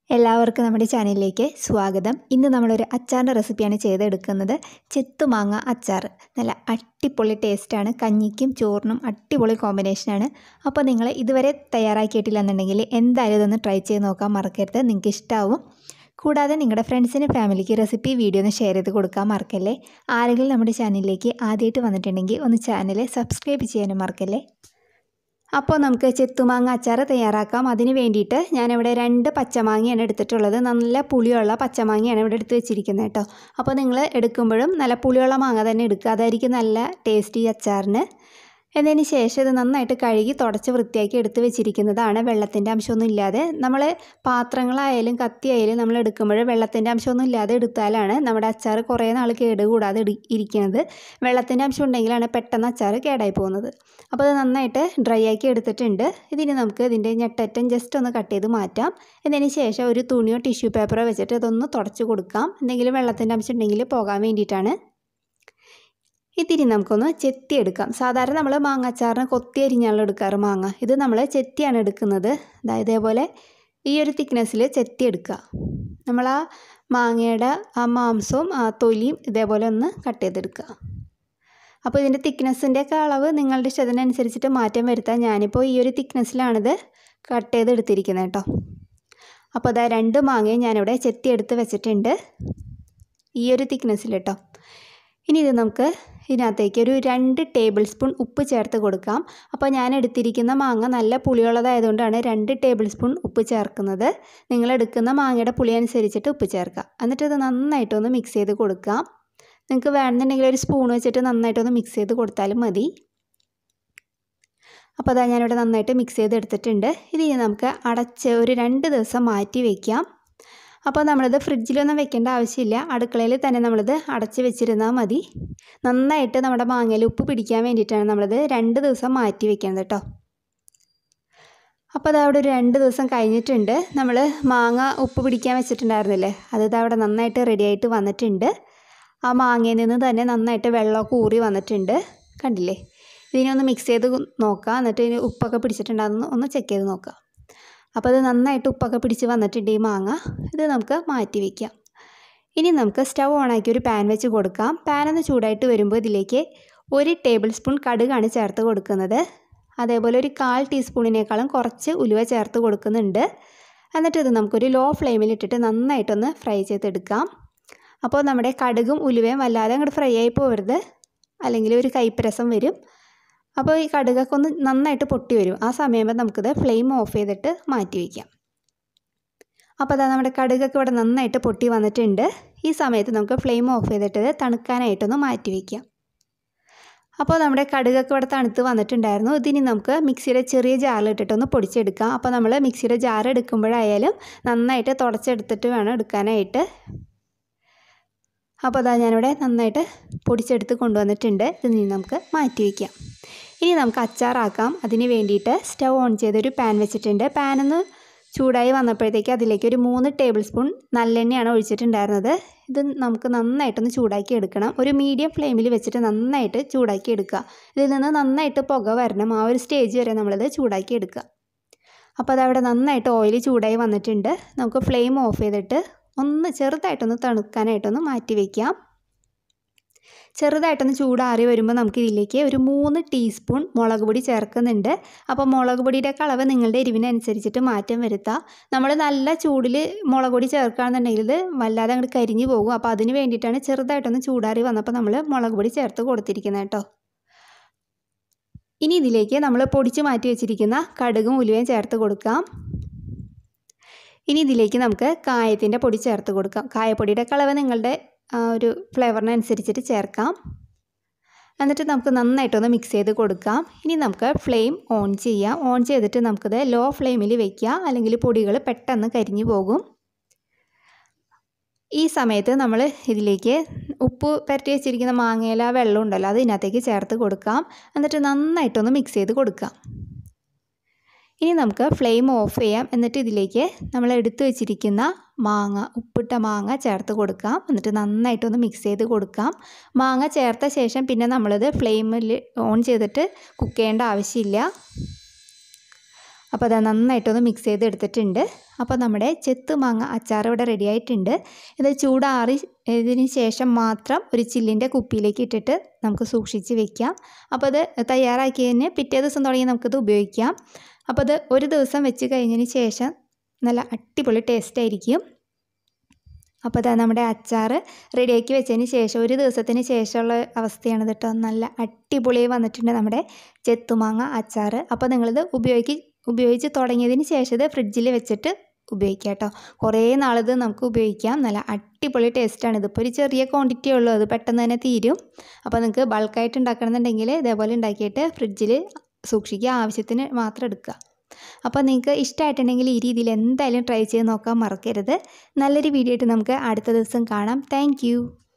എല്ലാവർക്കും നമ്മുടെ ചാനലിലേക്ക് സ്വാഗതം. ഇന്ന് നമ്മളൊരു അച്ചാറിൻ്റെ റെസിപ്പിയാണ് ചെയ്തെടുക്കുന്നത്. ചെത്തു മാങ്ങ അച്ചാർ. നല്ല അടിപൊളി ടേസ്റ്റാണ്. കഞ്ഞിക്കും ചോറിനും അടിപൊളി കോമ്പിനേഷനാണ്. അപ്പോൾ നിങ്ങൾ ഇതുവരെ തയ്യാറാക്കിയിട്ടില്ല എന്നുണ്ടെങ്കിൽ എന്തായാലും ഇതൊന്ന് ട്രൈ ചെയ്ത് നോക്കാൻ മറക്കരുത്. നിങ്ങൾക്ക് ഇഷ്ടമാവും. കൂടാതെ നിങ്ങളുടെ ഫ്രണ്ട്സിനും ഫാമിലിക്ക് റെസിപ്പി വീഡിയോ ഒന്ന് ഷെയർ ചെയ്ത് കൊടുക്കാൻ മറക്കല്ലേ. ആരെങ്കിലും നമ്മുടെ ചാനലിലേക്ക് ആദ്യമായിട്ട് വന്നിട്ടുണ്ടെങ്കിൽ ഒന്ന് ചാനൽ സബ്സ്ക്രൈബ് ചെയ്യാനും മറക്കല്ലേ. അപ്പോൾ നമുക്ക് ചെത്തുമാങ്ങ അച്ചാർ തയ്യാറാക്കാം. അതിന് വേണ്ടിയിട്ട് ഞാനിവിടെ 2 പച്ചമാങ്ങയാണ് എടുത്തിട്ടുള്ളത്. നല്ല പുളിയുള്ള പച്ചമാങ്ങയാണ് ഇവിടെ എടുത്ത് വെച്ചിരിക്കുന്നത് കേട്ടോ. അപ്പോൾ നിങ്ങൾ എടുക്കുമ്പോഴും നല്ല പുളിയുള്ള മാങ്ങ തന്നെ എടുക്കുക. അതായിരിക്കും നല്ല ടേസ്റ്റി അച്ചാറിന്. എന്നതിന് ശേഷം ഇത് നന്നായിട്ട് കഴുകി തുടച്ച് വൃത്തിയാക്കി എടുത്ത് വെച്ചിരിക്കുന്നതാണ്. വെള്ളത്തിൻ്റെ അംശമൊന്നും ഇല്ലാതെ. നമ്മൾ പാത്രങ്ങളായാലും കത്തിയായാലും നമ്മൾ എടുക്കുമ്പോൾ വെള്ളത്തിൻ്റെ അംശമൊന്നും ഇല്ലാതെ എടുത്താലാണ് നമ്മുടെ അച്ചാർ കുറേ നാൾ കേടുകൂടാതെ ഇരിക്കുന്നത്. വെള്ളത്തിൻ്റെ അംശം ഉണ്ടെങ്കിലാണ് പെട്ടെന്ന് അച്ചാർ കേടായി പോകുന്നത്. അപ്പോൾ അത് നന്നായിട്ട് ഡ്രൈ ആക്കി എടുത്തിട്ടുണ്ട്. ഇതിന് നമുക്ക് ഇതിൻ്റെ ഞെട്ടറ്റം ജസ്റ്റ് ഒന്ന് കട്ട് ചെയ്ത് മാറ്റാം. എന്നതിന് ശേഷം ഒരു തുണിയോ ടിഷ്യൂ പേപ്പറോ വെച്ചിട്ട് ഇതൊന്ന് തുടച്ച് കൊടുക്കാം. എന്തെങ്കിലും വെള്ളത്തിൻ്റെ അംശം ഉണ്ടെങ്കിൽ പോകാൻ വേണ്ടിയിട്ടാണ്. ഇതിന് നമുക്കൊന്ന് ചെത്തിയെടുക്കാം. സാധാരണ നമ്മൾ മാങ്ങ അച്ചാറിന് കൊത്തി അരിഞ്ഞാണ് എടുക്കാറ് മാങ്ങ. ഇത് നമ്മൾ ചെത്തിയാണ് എടുക്കുന്നത്. ഇതേപോലെ ഈ ഒരു തിക്നെസ്സിൽ ചെത്തിയെടുക്കുക. നമ്മൾ ആ മാങ്ങയുടെ ആ മാംസവും ആ തൊലിയും ഇതേപോലെ ഒന്ന് കട്ട് ചെയ്തെടുക്കുക. അപ്പോൾ ഇതിൻ്റെ തിക്നെസ്സിൻ്റെ ഒക്കെ അളവ് നിങ്ങളുടെ ഇഷ്ടത്തിനനുസരിച്ചിട്ട് മാറ്റം വരുത്താം. ഞാനിപ്പോൾ ഈ ഒരു തിക്നെസ്സിലാണിത് കട്ട് ചെയ്തെടുത്തിരിക്കുന്നത് കേട്ടോ. അപ്പോൾ അതാ 2 മാങ്ങയും ഞാനിവിടെ ചെത്തിയെടുത്ത് വെച്ചിട്ടുണ്ട് ഈ ഒരു തിക്നെസ്സിൽ കേട്ടോ. ഇനി ഇത് നമുക്ക് ഇതിനകത്തേക്ക് ഒരു 2 ടേബിൾ സ്പൂൺ ഉപ്പ് ചേർത്ത് കൊടുക്കാം. അപ്പോൾ ഞാൻ എടുത്തിരിക്കുന്ന മാങ്ങ നല്ല പുളിയുള്ളതായതുകൊണ്ടാണ് 2 ടേബിൾ സ്പൂൺ ഉപ്പ് ചേർക്കുന്നത്. നിങ്ങൾ എടുക്കുന്ന മാങ്ങയുടെ പുളി അനുസരിച്ചിട്ട് ഉപ്പ് ചേർക്കുക. എന്നിട്ട് ഇത് നന്നായിട്ടൊന്ന് മിക്സ് ചെയ്ത് കൊടുക്കാം. നിങ്ങൾക്ക് വേണമെന്നുണ്ടെങ്കിൽ ഒരു സ്പൂൺ വെച്ചിട്ട് നന്നായിട്ടൊന്ന് മിക്സ് ചെയ്ത് കൊടുത്താലും മതി. അപ്പോൾ അതാ ഞാനിവിടെ നന്നായിട്ട് മിക്സ് ചെയ്ത് എടുത്തിട്ടുണ്ട്. ഇതിന് നമുക്ക് അടച്ച് ഒരു 2 ദിവസം മാറ്റി വയ്ക്കാം. അപ്പോൾ നമ്മളിത് ഫ്രിഡ്ജിലൊന്നും വെക്കേണ്ട ആവശ്യമില്ല. അടുക്കളയിൽ തന്നെ നമ്മളിത് അടച്ച് വെച്ചിരുന്നാൽ മതി. നന്നായിട്ട് നമ്മുടെ മാങ്ങയിൽ ഉപ്പ് പിടിക്കാൻ വേണ്ടിയിട്ടാണ് നമ്മളിത് 2 ദിവസം മാറ്റി വെക്കുന്നത് കേട്ടോ. അപ്പോൾ അതവിടെ ഒരു 2 ദിവസം കഴിഞ്ഞിട്ടുണ്ട്. നമ്മൾ മാങ്ങ ഉപ്പ് പിടിക്കാൻ വെച്ചിട്ടുണ്ടായിരുന്നില്ലേ, അത് അവിടെ നന്നായിട്ട് റെഡിയായിട്ട് വന്നിട്ടുണ്ട്. ആ മാങ്ങയിൽ നിന്ന് തന്നെ നന്നായിട്ട് വെള്ളമൊക്കെ ഊറി വന്നിട്ടുണ്ട്. കണ്ടില്ലേ? ഇതിനൊന്ന് മിക്സ് ചെയ്ത് നോക്കുക. എന്നിട്ട് ഇതിന് ഉപ്പൊക്കെ പിടിച്ചിട്ടുണ്ടാകുന്ന ഒന്ന് ചെക്ക് ചെയ്ത് നോക്കുക. അപ്പോൾ അത് നന്നായിട്ട് ഉപ്പൊക്കെ പിടിച്ച് വന്നിട്ടുണ്ട് ഈ മാങ്ങ. ഇത് നമുക്ക് മാറ്റി വയ്ക്കാം. ഇനി നമുക്ക് സ്റ്റൗ ഓണാക്കി ഒരു പാൻ വെച്ച് കൊടുക്കാം. പാനൊന്ന് ചൂടായിട്ട് വരുമ്പോൾ ഇതിലേക്ക് 1 ടേബിൾ സ്പൂൺ കടുകാണ് ചേർത്ത് കൊടുക്കുന്നത്. അതേപോലെ ഒരു 1/4 ടീസ്പൂണിനേക്കാളും കുറച്ച് ഉലുവ ചേർത്ത് കൊടുക്കുന്നുണ്ട്. എന്നിട്ട് ഇത് നമുക്കൊരു ലോ ഫ്ലെയിമിൽ ഇട്ടിട്ട് നന്നായിട്ടൊന്ന് ഫ്രൈ ചെയ്തെടുക്കാം. അപ്പോൾ നമ്മുടെ കടുകും ഉലുവയും വല്ലാതെ അങ്ങോട്ട് ഫ്രൈ ആയി പോകരുത്, അല്ലെങ്കിൽ ഒരു കയ്പ്പ് വരും. അപ്പോൾ ഈ കടുകൊക്കെ ഒന്ന് നന്നായിട്ട് പൊട്ടി വരും. ആ സമയത്ത് നമുക്കിത് ഫ്ലെയിം ഓഫ് ചെയ്തിട്ട് മാറ്റി വയ്ക്കാം. അപ്പോൾ അതാ നമ്മുടെ കടുകൊക്കെ ഇവിടെ നന്നായിട്ട് പൊട്ടി വന്നിട്ടുണ്ട്. ഈ സമയത്ത് നമുക്ക് ഫ്ലെയിം ഓഫ് ചെയ്തിട്ട് തണുക്കാനായിട്ടൊന്ന് മാറ്റി വയ്ക്കാം. അപ്പോൾ നമ്മുടെ കടുകൊക്കെ ഇവിടെ തണുത്ത് വന്നിട്ടുണ്ടായിരുന്നു. ഇതിനി നമുക്ക് മിക്സിയുടെ ചെറിയ ജാറിലിട്ടിട്ടൊന്ന് പൊടിച്ചെടുക്കാം. അപ്പോൾ നമ്മൾ മിക്സിയുടെ ജാർ എടുക്കുമ്പോഴായാലും നന്നായിട്ട് തുടച്ചെടുത്തിട്ട് വേണം എടുക്കാനായിട്ട്. അപ്പോൾ അതാ ഞാനിവിടെ നന്നായിട്ട് പൊടിച്ചെടുത്ത് കൊണ്ടുവന്നിട്ടുണ്ട്. ഇതിനി നമുക്ക് മാറ്റി വയ്ക്കാം. ഇനി നമുക്ക് അച്ചാറാക്കാം. അതിന് വേണ്ടിയിട്ട് സ്റ്റൗ ഓൺ ചെയ്തൊരു പാൻ വെച്ചിട്ടുണ്ട്. പാനൊന്ന് ചൂടായി വന്നപ്പോഴത്തേക്ക് അതിലേക്ക് ഒരു 3 ടേബിൾ സ്പൂൺ നല്ലെണ്ണയാണ് ഒഴിച്ചിട്ടുണ്ടായിരുന്നത്. ഇത് നമുക്ക് നന്നായിട്ടൊന്ന് ചൂടാക്കി എടുക്കണം. ഒരു മീഡിയം ഫ്ലെയിമിൽ വെച്ചിട്ട് നന്നായിട്ട് ചൂടാക്കി എടുക്കുക. ഇതിൽ നിന്ന് നന്നായിട്ട് പുക വരണം. ആ ഒരു സ്റ്റേജ് വരെ നമ്മളിത് ചൂടാക്കി എടുക്കുക. അപ്പോൾ അതവിടെ നന്നായിട്ട് ഓയിൽ ചൂടായി വന്നിട്ടുണ്ട്. നമുക്ക് ഫ്ലെയിം ഓഫ് ചെയ്തിട്ട് ഒന്ന് ചെറുതായിട്ടൊന്ന് തണുക്കാനായിട്ടൊന്ന് മാറ്റി വയ്ക്കാം. ചെറുതായിട്ടൊന്ന് ചൂടാറി വരുമ്പോൾ നമുക്കിതിലേക്ക് ഒരു 3 ടീസ്പൂൺ മുളക് പൊടി ചേർക്കുന്നുണ്ട്. അപ്പോൾ മുളക് പൊടിയുടെ അളവ് നിങ്ങളുടെ എരിവിനനുസരിച്ചിട്ട് മാറ്റം വരുത്താം. നമ്മൾ നല്ല ചൂടിൽ മുളക് പൊടി ചേർക്കുകയാണെന്നുണ്ടെങ്കിൽ ഇത് വല്ലാതെ അങ്ങോട്ട് കരിഞ്ഞു പോകും. അപ്പോൾ അതിന് വേണ്ടിയിട്ടാണ് ചെറുതായിട്ടൊന്ന് ചൂടാറി വന്നപ്പോൾ നമ്മൾ മുളക് പൊടി ചേർത്ത് കൊടുത്തിരിക്കുന്നത് കേട്ടോ. ഇനി ഇതിലേക്ക് നമ്മൾ പൊടിച്ച് മാറ്റി വെച്ചിരിക്കുന്ന കടുകും ഉലുവയും ചേർത്ത് കൊടുക്കാം. ഇനി ഇതിലേക്ക് നമുക്ക് കായത്തിൻ്റെ പൊടി ചേർത്ത് കൊടുക്കാം. കായപ്പൊടിയുടെ അളവ് നിങ്ങളുടെ ഒരു ഫ്ലേവറിനനുസരിച്ചിട്ട് ചേർക്കാം. എന്നിട്ട് നമുക്ക് നന്നായിട്ടൊന്ന് മിക്സ് ചെയ്ത് കൊടുക്കാം. ഇനി നമുക്ക് ഫ്ലെയിം ഓൺ ചെയ്യാം. ഓൺ ചെയ്തിട്ട് നമുക്കിത് ലോ ഫ്ലെയിമിൽ വയ്ക്കുക, അല്ലെങ്കിൽ പൊടികൾ പെട്ടെന്ന് കരിഞ്ഞു പോകും. ഈ സമയത്ത് നമ്മൾ ഇതിലേക്ക് ഉപ്പ് പുരട്ടി വെച്ചിരിക്കുന്ന മാങ്ങയില വെള്ളം ഉണ്ടല്ലോ, അത് ഇതിനകത്തേക്ക് ചേർത്ത് കൊടുക്കാം. എന്നിട്ട് നന്നായിട്ടൊന്ന് മിക്സ് ചെയ്ത് കൊടുക്കാം. ഇനി നമുക്ക് ഫ്ലെയിം ഓഫ് ചെയ്യാം. എന്നിട്ട് ഇതിലേക്ക് നമ്മൾ എടുത്തു വെച്ചിരിക്കുന്ന മാങ്ങ, ഉപ്പിട്ട മാങ്ങ ചേർത്ത് കൊടുക്കാം. എന്നിട്ട് നന്നായിട്ടൊന്ന് മിക്സ് ചെയ്ത് കൊടുക്കാം. മാങ്ങ ചേർത്ത ശേഷം പിന്നെ നമ്മളിത് ഫ്ലെയിമിൽ ഓൺ ചെയ്തിട്ട് കുക്ക് ചെയ്യേണ്ട ആവശ്യമില്ല. അപ്പോൾ അത് നന്നായിട്ടൊന്ന് മിക്സ് ചെയ്തെടുത്തിട്ടുണ്ട്. അപ്പോൾ നമ്മുടെ ചെത്തു മാങ്ങ അച്ചാർ ഇവിടെ റെഡി ആയിട്ടുണ്ട്. ഇത് ചൂടാറി ഇതിന് ശേഷം മാത്രം ഒരു ചില്ലിൻ്റെ കുപ്പിയിലേക്ക് ഇട്ടിട്ട് നമുക്ക് സൂക്ഷിച്ച് വെക്കാം. അപ്പോൾ അത് തയ്യാറാക്കിയതിന് പിറ്റേ ദിവസം തുടങ്ങി നമുക്കിത് ഉപയോഗിക്കാം. അപ്പോൾ അത് ഒരു ദിവസം വെച്ച് കഴിഞ്ഞതിന് ശേഷം നല്ല അടിപൊളി ടേസ്റ്റ് ആയിരിക്കും. അപ്പോൾ അതാ നമ്മുടെ അച്ചാർ റെഡിയാക്കി വെച്ചതിന് ശേഷം ഒരു ദിവസത്തിന് ശേഷമുള്ള അവസ്ഥയാണ് കേട്ടോ. നല്ല അടിപൊളിയായി വന്നിട്ടുണ്ട് നമ്മുടെ ചെത്തുമാങ്ങ അച്ചാർ. അപ്പോൾ നിങ്ങളിത് ഉപയോഗിച്ച് തുടങ്ങിയതിന് ശേഷം ഇത് ഫ്രിഡ്ജിൽ വെച്ചിട്ട് ഉപയോഗിക്കാം കേട്ടോ. കുറേ നാളിത് നമുക്ക് ഉപയോഗിക്കാം. നല്ല അടിപൊളി ടേസ്റ്റാണ്. ഇതിപ്പോൾ ഒരു ചെറിയ ക്വാണ്ടിറ്റിയേ ഉള്ളൂ, അത് പെട്ടെന്ന് തന്നെ തീരും. അപ്പോൾ നിങ്ങൾക്ക് ബൾക്കായിട്ട് ഉണ്ടാക്കണമെന്നുണ്ടെങ്കിൽ ഇതേപോലെ ഉണ്ടാക്കിയിട്ട് ഫ്രിഡ്ജിൽ സൂക്ഷിക്കുക, ആവശ്യത്തിന് മാത്രം എടുക്കുക. അപ്പോൾ നിങ്ങൾക്ക് ഇഷ്ടമായിട്ടുണ്ടെങ്കിൽ ഈ രീതിയിൽ എന്തായാലും ട്രൈ ചെയ്ത് നോക്കാൻ മറക്കരുത്. നല്ലൊരു വീഡിയോ ആയിട്ട് നമുക്ക് അടുത്ത ദിവസം കാണാം. താങ്ക്